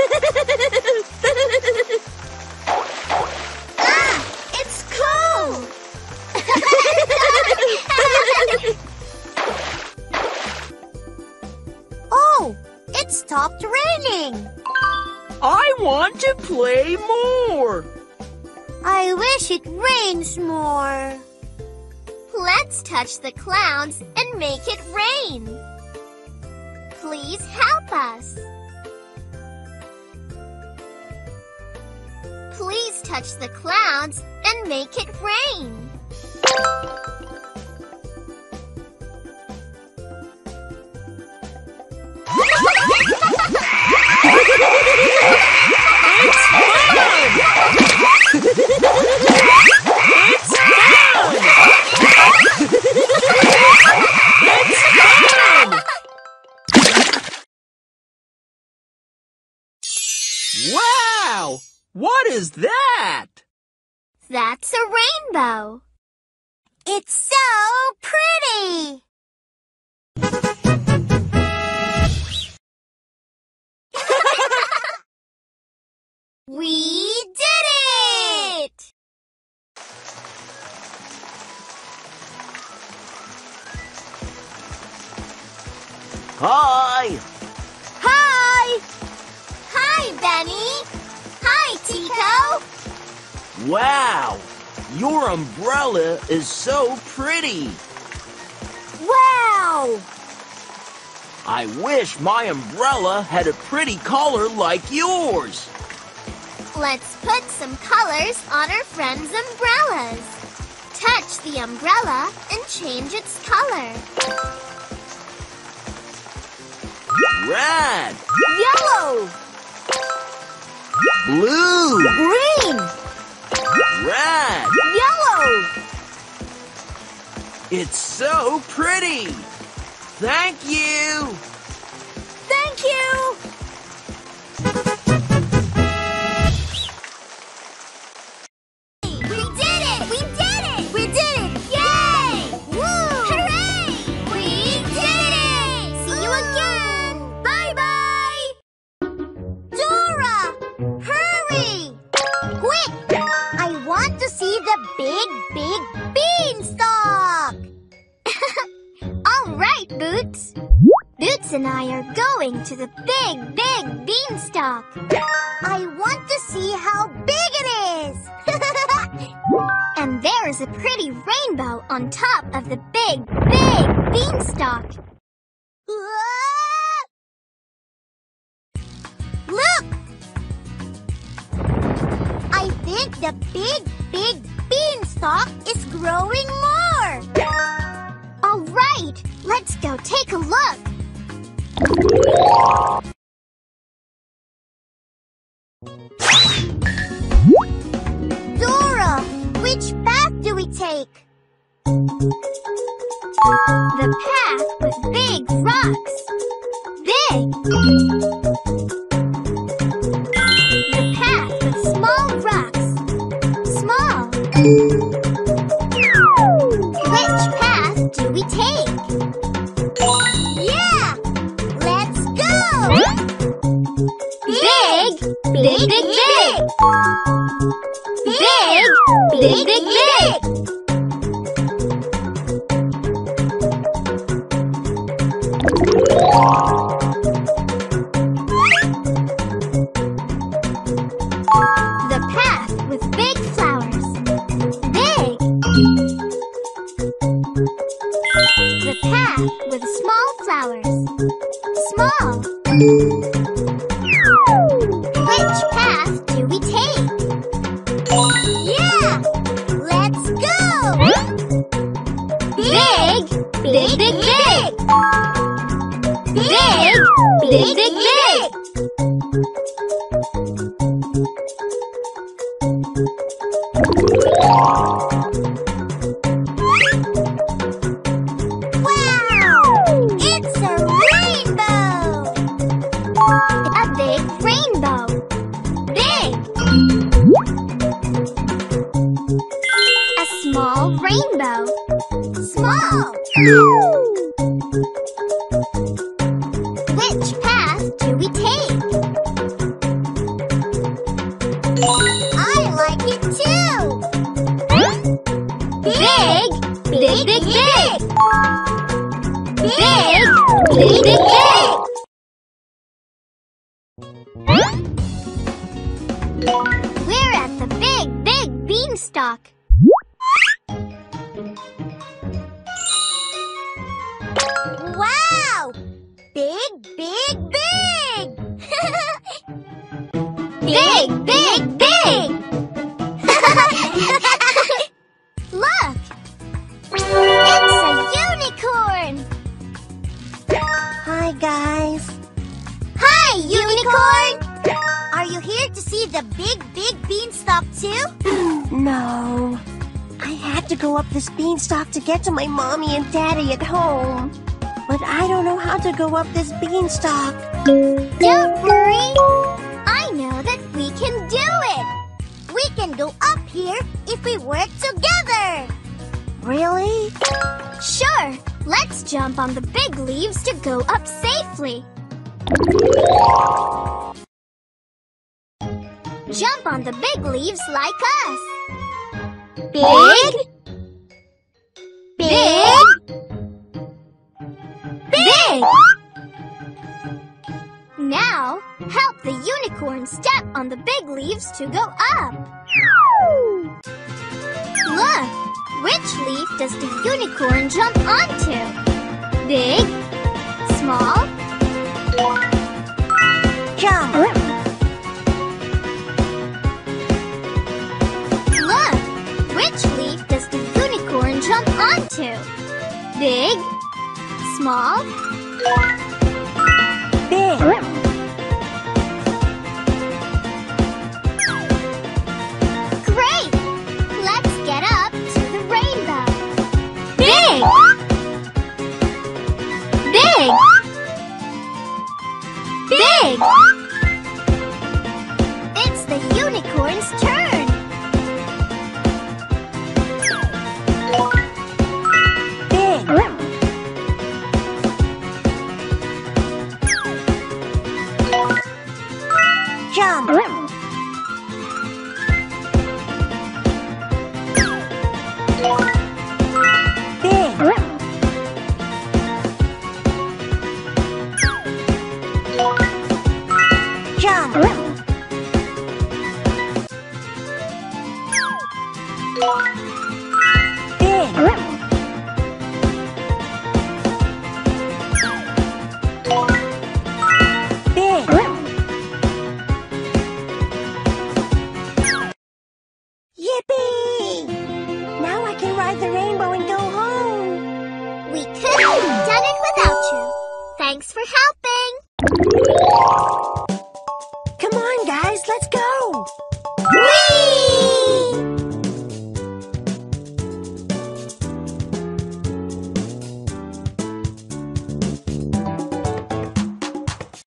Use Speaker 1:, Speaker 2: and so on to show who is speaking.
Speaker 1: Ah, it's cold! Oh, it stopped raining.
Speaker 2: I want to play more.
Speaker 1: I wish it rains more. Let's touch the clouds and make it rain. Please help us. Please touch the clouds and make it rain.
Speaker 2: Wow! What is that?
Speaker 1: That's a rainbow. It's so pretty. We did it!
Speaker 2: Hi!
Speaker 1: Hi! Hi, Benny! Hi, Tico!
Speaker 2: Wow! Your umbrella is so pretty.
Speaker 1: Wow!
Speaker 2: I wish my umbrella had a pretty color like yours.
Speaker 1: Let's put some colors on our friends' umbrellas. Touch the umbrella and change its color.
Speaker 2: Red,
Speaker 1: Yellow,
Speaker 2: blue,
Speaker 1: green,
Speaker 2: red.
Speaker 1: yellow.
Speaker 2: It's so pretty. Thank you.
Speaker 1: Thank you. We did it! We did it! We did it! Yay! Woo! Hooray! We did it! See you again! Bye-bye! Dora! Hurry! Quick! I want to see the big beanstalk! All right, Boots. Boots and I are going to the big beanstalk. I want to see how big it is! And there is a pretty rainbow on top of the big beanstalk. Look! I think the big beanstalk is growing more. All right, let's go take a look. Dora, which path do we take? The path with big rocks. Big. The path with small rocks. Small. Which path do we take? Yeah! Let's go! Big. Big. The path with big flowers. Big. The path with small flowers. Small. Which path do we take? Yeah! Let's go! Big. Wow! It's a rainbow! A big rainbow. Big. A small rainbow. Small. Which path do we take? Big, big, big! Big, big, big, big! We're at the big, big beanstalk. Wow! Big, big, big! Big, big, big! Look! It's a unicorn!
Speaker 3: Hi, guys.
Speaker 1: Hi, unicorn! Are you here to see the big, big beanstalk too?
Speaker 3: No. I had to go up this beanstalk to get to my mommy and daddy at home. But I don't know how to go up this beanstalk.
Speaker 1: Don't worry. I know that we can do it. We can go up here if we work together.
Speaker 3: Really?
Speaker 1: Sure. Let's jump on the big leaves to go up safely. Jump on the big leaves like us. Big, big, big! Now, help the unicorn step on the big leaves to go up. Look, which leaf does the unicorn jump onto? Big, small,
Speaker 3: Jump!
Speaker 1: Look, which leaf does the unicorn jump onto? Big, small,
Speaker 3: Big!
Speaker 1: great! Let's get up to the rainbow. Big, big, big! It's the unicorn's turn.
Speaker 3: Big! Jump! Big! Jump! Big! Big! Yippee! Now I can ride the rainbow and go home.
Speaker 1: We couldn't have done it without you. Thanks for helping.
Speaker 3: Come on, guys, let's go.